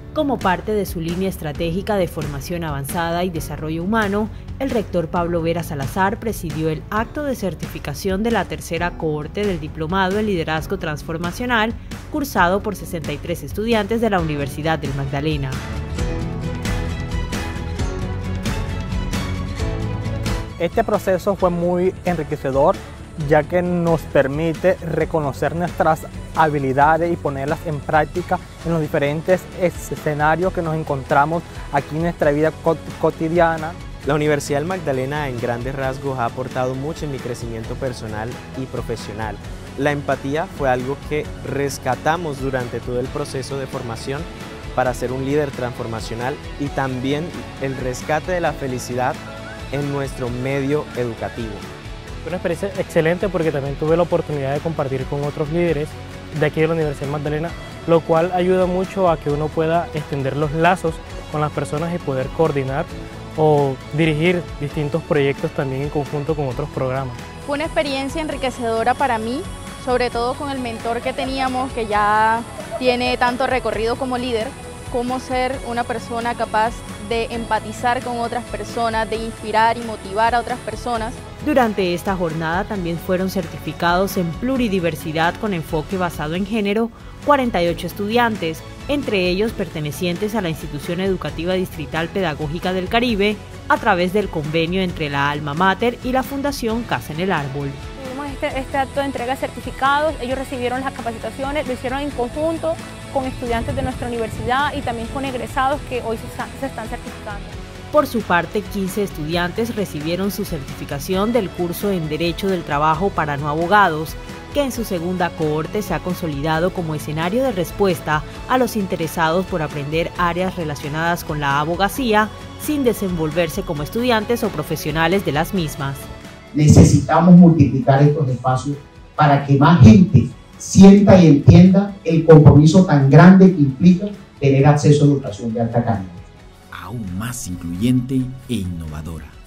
Como parte de su línea estratégica de formación avanzada y desarrollo humano, el rector Pablo Vera Salazar presidió el acto de certificación de la tercera cohorte del Diplomado en Liderazgo Transformacional, cursado por 63 estudiantes de la Universidad del Magdalena. Este proceso fue muy enriquecedor, ya que nos permite reconocer nuestras habilidades y ponerlas en práctica en los diferentes escenarios que nos encontramos aquí en nuestra vida cotidiana. La Universidad del Magdalena en grandes rasgos ha aportado mucho en mi crecimiento personal y profesional. La empatía fue algo que rescatamos durante todo el proceso de formación para ser un líder transformacional, y también el rescate de la felicidad en nuestro medio educativo. Fue una experiencia excelente porque también tuve la oportunidad de compartir con otros líderes de aquí de la Universidad del Magdalena, lo cual ayuda mucho a que uno pueda extender los lazos con las personas y poder coordinar o dirigir distintos proyectos también en conjunto con otros programas. Fue una experiencia enriquecedora para mí, sobre todo con el mentor que teníamos, que ya tiene tanto recorrido como líder, cómo ser una persona capaz de empatizar con otras personas, de inspirar y motivar a otras personas. Durante esta jornada también fueron certificados en pluridiversidad con enfoque basado en género 48 estudiantes, entre ellos pertenecientes a la Institución Educativa Distrital Pedagógica del Caribe, a través del convenio entre la Alma Mater y la Fundación Casa en el Árbol. Tuvimos este acto de entrega de certificados, ellos recibieron las capacitaciones, lo hicieron en conjunto con estudiantes de nuestra universidad y también con egresados que hoy se están certificando. Por su parte, 15 estudiantes recibieron su certificación del curso en Derecho del Trabajo para no abogados, que en su segunda cohorte se ha consolidado como escenario de respuesta a los interesados por aprender áreas relacionadas con la abogacía sin desenvolverse como estudiantes o profesionales de las mismas. Necesitamos multiplicar estos espacios para que más gente sienta y entienda el compromiso tan grande que implica tener acceso a educación de alta calidad. Aún más incluyente e innovadora.